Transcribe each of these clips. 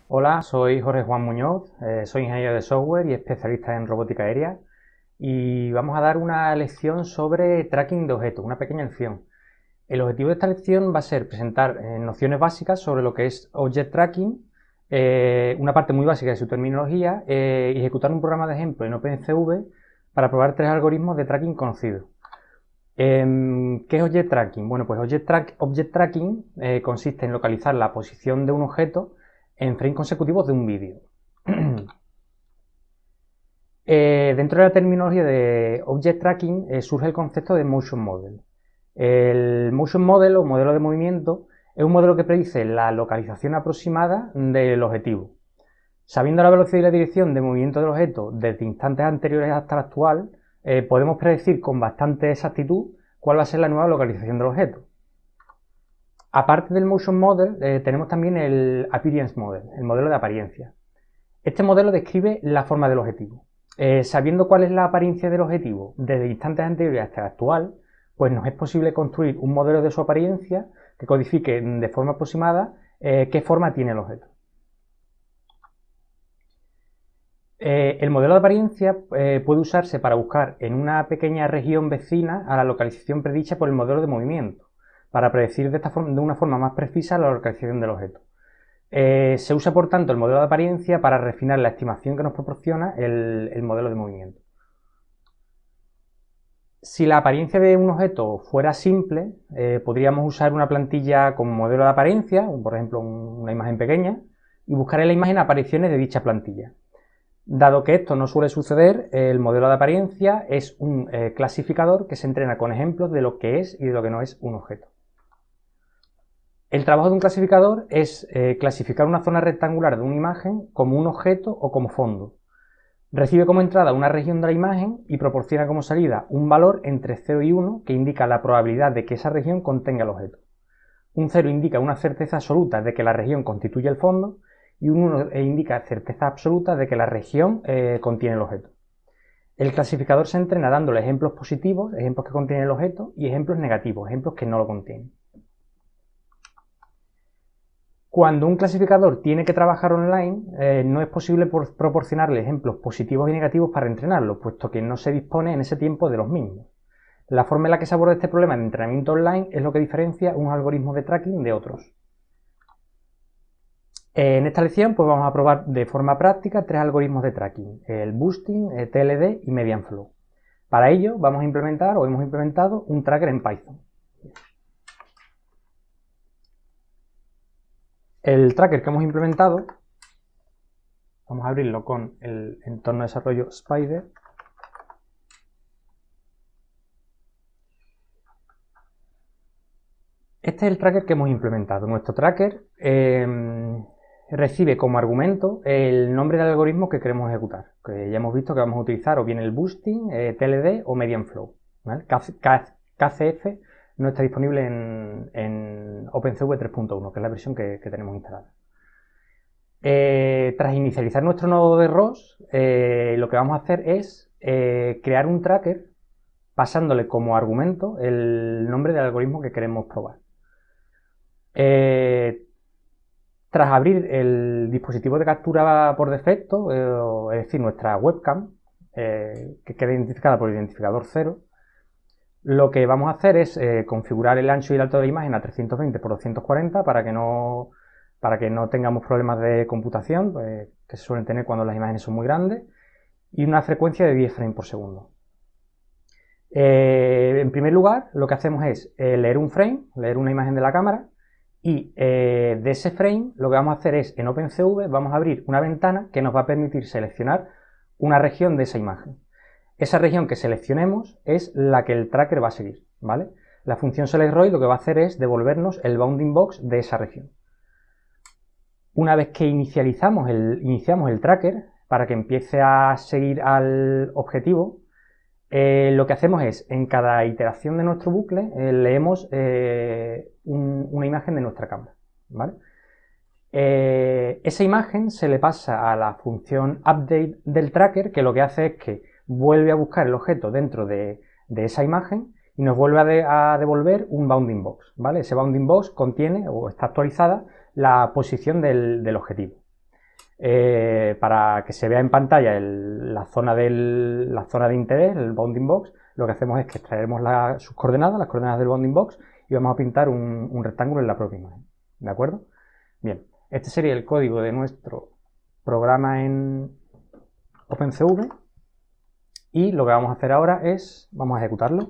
Hola, soy Jorge Juan Muñoz, soy ingeniero de software y especialista en robótica aérea y vamos a dar una lección sobre tracking de objetos, una pequeña lección. El objetivo de esta lección va a ser presentar nociones básicas sobre lo que es Object Tracking, una parte muy básica de su terminología y ejecutar un programa de ejemplo en OpenCV para probar tres algoritmos de tracking conocidos. ¿Qué es Object Tracking? Bueno, pues Object Tracking consiste en localizar la posición de un objeto en frames consecutivos de un vídeo. Dentro de la terminología de Object Tracking surge el concepto de Motion Model. El Motion Model o modelo de movimiento es un modelo que predice la localización aproximada del objetivo. Sabiendo la velocidad y la dirección de movimiento del objeto desde instantes anteriores hasta el actual, podemos predecir con bastante exactitud cuál va a ser la nueva localización del objeto. Aparte del Motion Model, tenemos también el Appearance Model, el modelo de apariencia. Este modelo describe la forma del objetivo. Sabiendo cuál es la apariencia del objetivo desde instantes anteriores hasta el actual, pues nos es posible construir un modelo de su apariencia que codifique de forma aproximada qué forma tiene el objeto. El modelo de apariencia puede usarse para buscar en una pequeña región vecina a la localización predicha por el modelo de movimiento, para predecir de una forma más precisa la localización del objeto. Se usa, por tanto, el modelo de apariencia para refinar la estimación que nos proporciona el modelo de movimiento. Si la apariencia de un objeto fuera simple, podríamos usar una plantilla como modelo de apariencia, por ejemplo una imagen pequeña, y buscar en la imagen apariciones de dicha plantilla. Dado que esto no suele suceder, el modelo de apariencia es un clasificador que se entrena con ejemplos de lo que es y de lo que no es un objeto. El trabajo de un clasificador es clasificar una zona rectangular de una imagen como un objeto o como fondo. Recibe como entrada una región de la imagen y proporciona como salida un valor entre 0 y 1 que indica la probabilidad de que esa región contenga el objeto. Un 0 indica una certeza absoluta de que la región constituye el fondo y un 1 indica certeza absoluta de que la región contiene el objeto. El clasificador se entrena dándole ejemplos positivos, ejemplos que contienen el objeto, y ejemplos negativos, ejemplos que no lo contienen. Cuando un clasificador tiene que trabajar online, no es posible proporcionarle ejemplos positivos y negativos para entrenarlo, puesto que no se dispone en ese tiempo de los mismos. La forma en la que se aborda este problema de entrenamiento online es lo que diferencia unos algoritmos de tracking de otros. En esta lección pues vamos a probar de forma práctica tres algoritmos de tracking, el Boosting, el TLD y Medianflow. Para ello hemos implementado un tracker en Python. El tracker que hemos implementado, vamos a abrirlo con el entorno de desarrollo Spyder. Este es el tracker que hemos implementado. Nuestro tracker recibe como argumento el nombre del algoritmo que queremos ejecutar, que ya hemos visto que vamos a utilizar o bien el Boosting, TLD o Medianflow, ¿vale? KCF no está disponible en OpenCV 3.1, que es la versión que tenemos instalada. Tras inicializar nuestro nodo de ROS, lo que vamos a hacer es crear un tracker pasándole como argumento el nombre del algoritmo que queremos probar. Tras abrir el dispositivo de captura por defecto, es decir, nuestra webcam, que queda identificada por el identificador 0, lo que vamos a hacer es configurar el ancho y el alto de la imagen a 320 x 240 para que no tengamos problemas de computación, que se suelen tener cuando las imágenes son muy grandes, y una frecuencia de 10 frames por segundo. En primer lugar, lo que hacemos es leer un frame, leer una imagen de la cámara, y de ese frame lo que vamos a hacer es, en OpenCV, vamos a abrir una ventana que nos va a permitir seleccionar una región de esa imagen. Esa región que seleccionemos es la que el tracker va a seguir, ¿vale? La función selectRoy lo que va a hacer es devolvernos el bounding box de esa región. Una vez que iniciamos el tracker, para que empiece a seguir al objetivo, lo que hacemos es, en cada iteración de nuestro bucle, leemos una imagen de nuestra cámara, ¿vale? Esa imagen se le pasa a la función update del tracker, que lo que hace es que vuelve a buscar el objeto dentro de esa imagen y nos vuelve a devolver un bounding box, ¿vale? Ese bounding box contiene o está actualizada la posición del objetivo. Para que se vea en pantalla la zona de interés, el bounding box, lo que hacemos es que extraemos sus coordenadas, las coordenadas del bounding box, y vamos a pintar un rectángulo en la propia imagen. ¿De acuerdo? Bien, este sería el código de nuestro programa en OpenCV, y lo que vamos a hacer ahora es, vamos a ejecutarlo.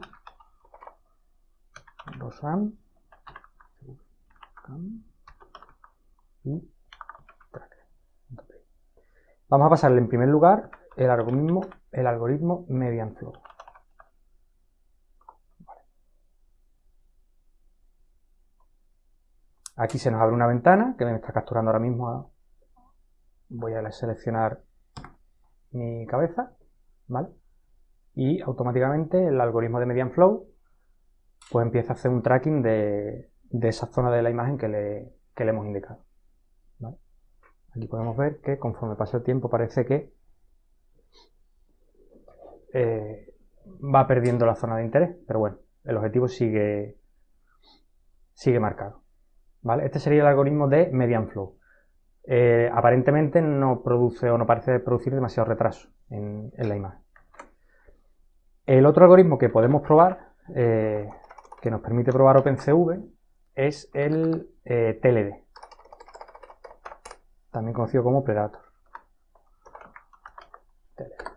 Rosam y vamos a pasarle en primer lugar el algoritmo Medianflow. Vale. Aquí se nos abre una ventana que me está capturando ahora mismo. Voy a seleccionar mi cabeza, ¿vale? Y automáticamente el algoritmo de Medianflow pues empieza a hacer un tracking de esa zona de la imagen que le hemos indicado, ¿vale? Aquí podemos ver que conforme pasa el tiempo parece que va perdiendo la zona de interés, pero bueno, el objetivo sigue marcado, ¿vale? Este sería el algoritmo de Medianflow. Aparentemente no produce o no parece producir demasiado retraso en la imagen. El otro algoritmo que podemos probar, que nos permite probar OpenCV, es el TLD, también conocido como Predator. TLD.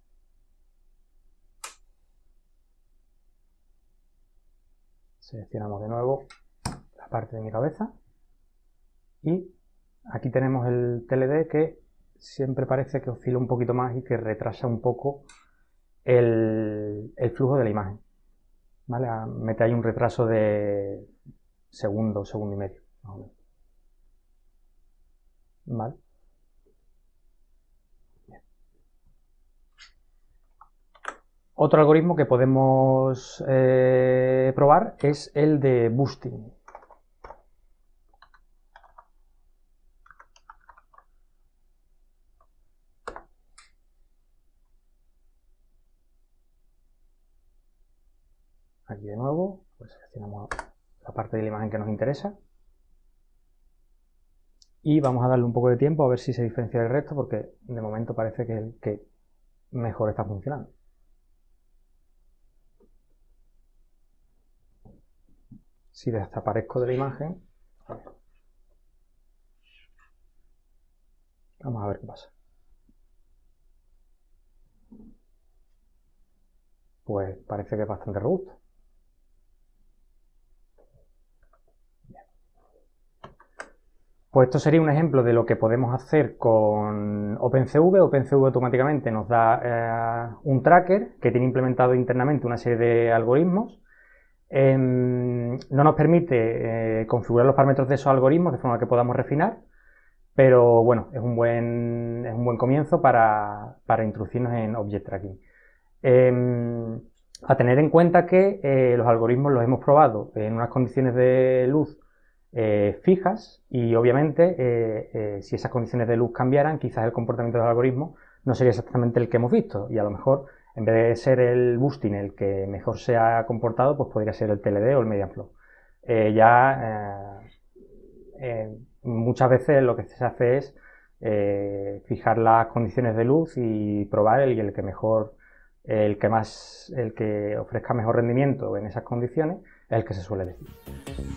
Seleccionamos de nuevo la parte de mi cabeza y aquí tenemos el TLD, que siempre parece que oscila un poquito más y que retrasa un poco el flujo de la imagen, ¿vale? Mete ahí un retraso de segundo y medio, más o menos. ¿Vale? Bien. Otro algoritmo que podemos probar es el de boosting. Aquí de nuevo, pues seleccionamos la parte de la imagen que nos interesa y vamos a darle un poco de tiempo a ver si se diferencia del resto, porque de momento parece que es el que mejor está funcionando. Si desaparezco de la imagen, vamos a ver qué pasa. Pues parece que es bastante robusto. Pues esto sería un ejemplo de lo que podemos hacer con OpenCV. OpenCV automáticamente nos da un tracker que tiene implementado internamente una serie de algoritmos. No nos permite configurar los parámetros de esos algoritmos de forma que podamos refinar, pero bueno, es un buen comienzo para introducirnos en Object Tracking. A tener en cuenta que los algoritmos los hemos probado en unas condiciones de luz fijas, y obviamente si esas condiciones de luz cambiaran, quizás el comportamiento del algoritmo no sería exactamente el que hemos visto, y a lo mejor en vez de ser el boosting el que mejor se ha comportado, pues podría ser el TLD o el Medianflow. Muchas veces lo que se hace es fijar las condiciones de luz y probar el que ofrezca mejor rendimiento en esas condiciones es el que se suele decir.